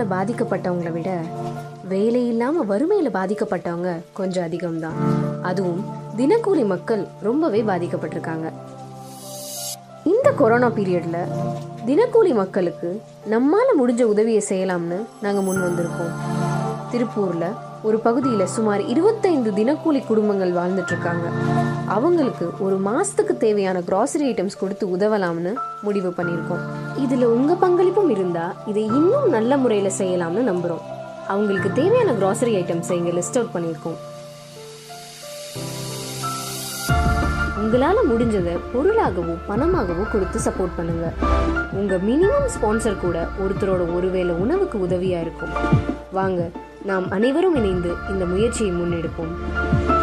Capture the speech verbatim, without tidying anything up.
பாதிக்கப்பட்டவங்களை விட வேலை இல்லாமல் வறுமையில் பாதிக்கப்பட்டவங்க கொஞ்சம் அதிகம்தான். அதுவும் தினக்கூலி மக்கள் ரொம்பவே பாதிக்கப்பட்டிருக்காங்க. இந்த கொரோனா பீரியட்ல தினக்கூலி மக்களுக்கு நம்மால முடிஞ்ச உதவியை செய்யலாம்னு நாங்கள் முன் வந்திருக்கோம். திருப்பூர்ல ஒரு பகுதியில் சுமார் இருபத்தைந்து தினக்கூலி குடும்பங்கள் வாழ்ந்துட்டு இருக்காங்க. அவங்களுக்கு ஒரு மாசத்துக்கு தேவையான கிராசரி ஐட்டம்ஸ் கொடுத்து உதவலாம்னு முடிவு பண்ணியிருக்கோம். இதுல உங்க பங்களிப்பும் இருந்தா இதை இன்னும் நல்ல முறையில செய்யலாம்னு நம்புறோம். அவங்களுக்கு தேவையான கிராசரி ஐட்டம்ஸை இங்க லிஸ்ட் அவுட் பண்ணியிருக்கோம். உங்களால முடிஞ்சதை பொருளாகவோ பணமாகவோ கொடுத்து சப்போர்ட் பண்ணுங்க. உங்க மினிமம் ஸ்பான்சர் கூட ஒருத்தரோட ஒருவேளை உணவுக்கு உதவியா இருக்கும். வாங்க, நாம் அனைவரும் இணைந்து இந்த முயற்சியை முன்னெடுப்போம்.